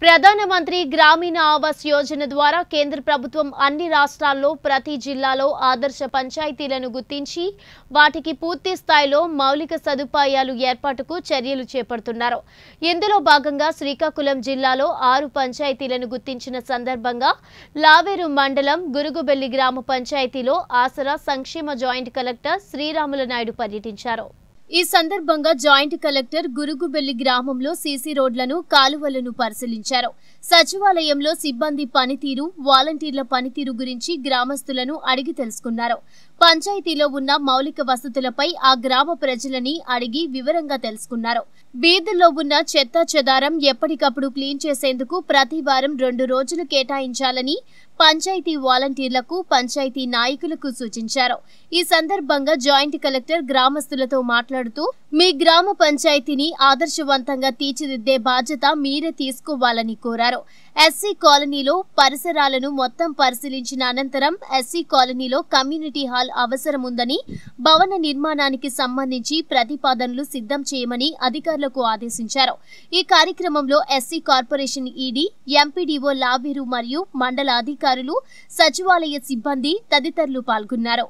ప్రధానమంత్రి గ్రామీణ ఆవాస్ యోజన ద్వారా కేంద్ర ప్రభుత్వం అన్ని రాష్ట్రాల్లో ప్రతి జిల్లాలో ఆదర్శ పంచాయతీలను గుర్తించి వాటికి పూర్తి స్థాయిలో మౌలిక సదుపాయాలు ఏర్పాటుకు చర్యలు చేపడుతున్నారు. ఇందులో భాగంగా శ్రీకాకుళం జిల్లాలో 6 పంచాయతీలను గుర్తించిన సందర్భంగా లావేరు మండలం గురుగుబెల్లి గ్రామ పంచాయతీలో ఆసరా సంక్షేమ జాయింట్ కలెక్టర్ శ్రీరాములు నాయుడు పర్యటించారు. ఈ సందర్భంగా జాయింట్ కలెక్టర్ గురుగుబెల్లి గ్రామంలో సీసీ రోడ్లను, కాలువలను పరిశీలించారు. సచివాలయంలో సిబ్బంది పనితీరు, వాలంటీర్ల పనితీరు గురించి గ్రామస్తులను అడిగి తెలుసుకున్నారు. పంచాయతీలో ఉన్న మౌలిక వసతులపై ఆ గ్రామ ప్రజలని అడిగి వివరంగా తెలుసుకున్నారు. వీధుల్లో ఉన్న చెత్త చెదారం ఎప్పటికప్పుడు క్లీన్ చేసేందుకు ప్రతి వారం 2 రోజులు కేటాయించాలని పంచాయతీ వాలంటీర్లకు, పంచాయతీ నాయకులకు సూచించారు. ఈ సందర్భంగా జాయింట్ కలెక్టర్ గ్రామస్తులతో మాట్లాడుతూ, మీ గ్రామ పంచాయతీని ఆదర్శవంతంగా తీర్చిదిద్దే బాధ్యత మీరే తీసుకోవాలని కోరారు. ఎస్సీ కాలనీలో పరిసరాలను మొత్తం పరిశీలించిన అనంతరం ఎస్సీ కాలనీలో కమ్యూనిటీ హాల్ అవసరం ఉందని, భవన నిర్మాణానికి సంబంధించి ప్రతిపాదనలు సిద్ధం చేయమని అధికారులకు ఆదేశించారు. ఈ కార్యక్రమంలో SC corporation ED, MPDO Laveru మరియు మండల అధికారులు, సచివాలయ సిబ్బంది తదితరులు పాల్గొన్నారు.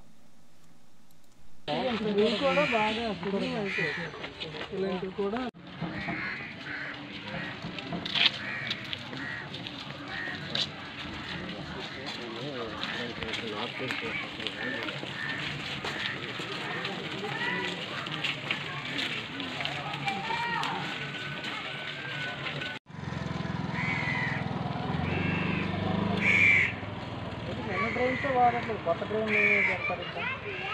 కొత్త ట్రైన్ పెడతారు.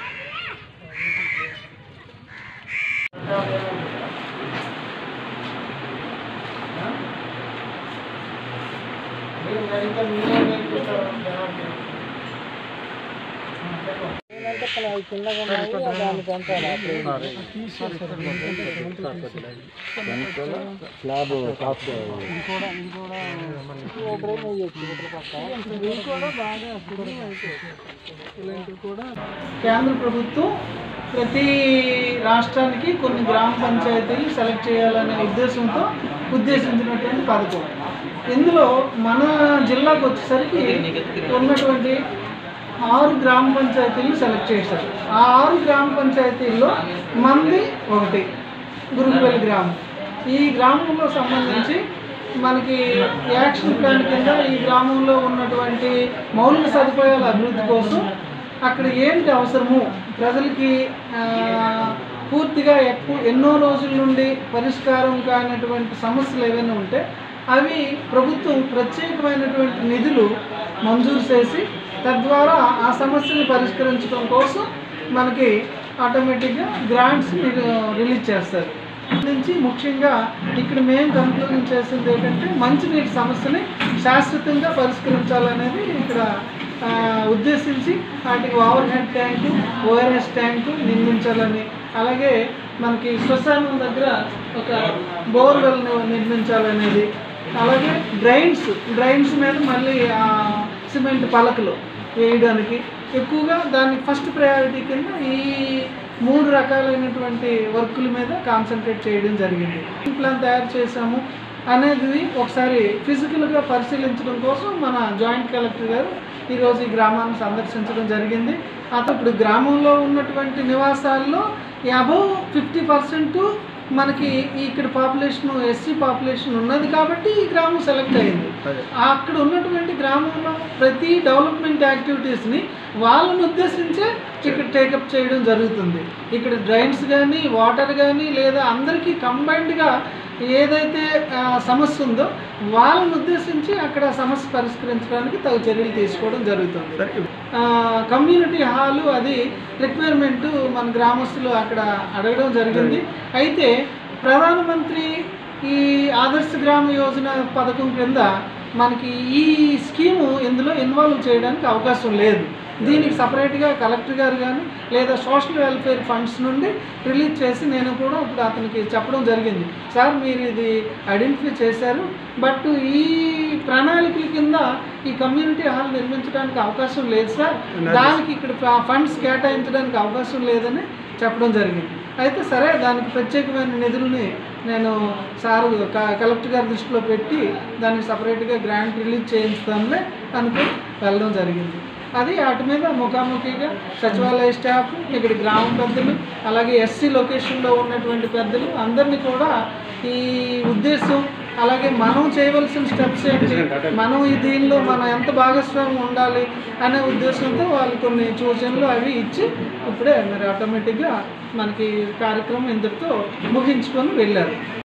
కేంద్ర ప్రభుత్వం ప్రతి రాష్ట్రానికి కొన్ని గ్రామ పంచాయతీలు సెలెక్ట్ చేయాలనే ఉద్దేశంతో ఉద్దేశించినటువంటి పథకం. ఇందులో మన జిల్లాకు వచ్చేసరికి ఉన్నటువంటి 6 గ్రామ పంచాయతీలు సెలెక్ట్ చేశారు. ఆ 6 గ్రామ పంచాయతీల్లో మంది ఒకటి గురుగుబెల్లి గ్రామం. ఈ గ్రామంలో సంబంధించి మనకి యాక్షన్ ప్లాన్ కింద ఈ గ్రామంలో ఉన్నటువంటి మౌలిక సదుపాయాల అభివృద్ధి కోసం అక్కడ ఏంటి అవసరము, ప్రజలకి పూర్తిగా ఎన్నో రోజుల నుండి పరిష్కారం కానటువంటి సమస్యలు ఏవైనా ఉంటే అవి ప్రభుత్వం ప్రత్యేకమైనటువంటి నిధులు మంజూరు చేసి తద్వారా ఆ సమస్యని పరిష్కరించడం కోసం మనకి ఆటోమేటిక్గా గ్రాంట్స్ రిలీజ్ చేస్తారు. నుంచి ముఖ్యంగా ఇక్కడ మేము కన్క్లూజన్ చేసింది ఏంటంటే మంచినీటి సమస్యని శాశ్వతంగా పరిష్కరించాలనేది ఇక్కడ ఉద్దేశించి వాటికి over head tank, ORS tank నిర్మించాలని, అలాగే మనకి శ్మశానం దగ్గర ఒక బోర్వెల్ నిర్మించాలనేది, అలాగే డ్రైన్స్ మీద మళ్ళీ సిమెంట్ పలకలు వేయడానికి ఎక్కువగా దానికి ఫస్ట్ ప్రయారిటీ కింద ఈ 3 రకాలైనటువంటి వర్కుల మీద కాన్సన్ట్రేట్ చేయడం జరిగింది. ప్లాన్ తయారు చేసాము అనేది ఒకసారి ఫిజికల్గా పరిశీలించడం కోసం మన జాయింట్ కలెక్టర్ గారు ఈరోజు ఈ గ్రామాన్ని సందర్శించడం జరిగింది. ఇప్పుడు గ్రామంలో ఉన్నటువంటి నివాసాల్లో అబౌవ్ 50% మనకి ఇక్కడ పాపులేషన్ ఎస్సీ పాపులేషన్ ఉన్నది కాబట్టి ఈ గ్రామం సెలెక్ట్ అయింది. అక్కడ ఉన్నటువంటి గ్రామంలో ప్రతి డెవలప్మెంట్ యాక్టివిటీస్ని వాళ్ళని ఉద్దేశించే ఇక్కడ టేకప్ చేయడం జరుగుతుంది. ఇక్కడ డ్రైన్స్ కానీ, వాటర్ కానీ, లేదా అందరికీ కంబైన్డ్గా ఏదైతే సమస్య ఉందో వాళ్ళని ఉద్దేశించి అక్కడ సమస్య పరిష్కరించడానికి తగు చర్యలు తీసుకోవడం జరుగుతుంది. కమ్యూనిటీ హాలు అది రిక్వైర్మెంట్ మన గ్రామస్తులు అక్కడ అడగడం జరిగింది. అయితే ప్రధానమంత్రి ఈ ఆదర్శ గ్రామ యోజన పథకం క్రింద మనకి ఈ స్కీము ఇందులో ఇన్వాల్వ్ చేయడానికి అవకాశం లేదు. దీనికి సపరేట్గా కలెక్టర్ గారు కానీ లేదా సోషల్ వెల్ఫేర్ ఫండ్స్ నుండి రిలీజ్ చేసి నేను కూడా ఇప్పుడు అతనికి చెప్పడం జరిగింది. సార్ మీరు ఇది ఐడెంటిఫై చేశారు, బట్ ఈ ప్రణాళికల కింద ఈ కమ్యూనిటీ హాల్ నిర్మించడానికి అవకాశం లేదు సార్, దానికి ఇక్కడ ఫండ్స్ కేటాయించడానికి అవకాశం లేదని చెప్పడం జరిగింది. అయితే సరే దానికి ప్రత్యేకమైన నిధులని నేను సారు కలెక్టర్ గారి దృష్టిలో పెట్టి దానికి సపరేట్గా గ్రాంట్ రిలీజ్ చేయిస్తానులే అనుకుని వెళ్ళడం జరిగింది. అది వాటి మీద ముఖాముఖిగా సచివాలయ స్టాఫ్, ఇక్కడ గ్రామ పెద్దలు, అలాగే ఎస్సీ లొకేషన్లో ఉన్నటువంటి పెద్దలు అందరినీ కూడా ఈ ఉద్దేశం, అలాగే మనం చేయవలసిన స్టెప్స్ ఏంటి, మనం ఈ దీనిలో మనం ఎంత భాగస్వామ్యం ఉండాలి అనే ఉద్దేశంతో వాళ్ళు కొన్ని సూచనలు అవి ఇచ్చి ఇప్పుడే మరి ఆటోమేటిక్గా మనకి కార్యక్రమం ఇంతటితో ముగించుకొని వెళ్ళారు.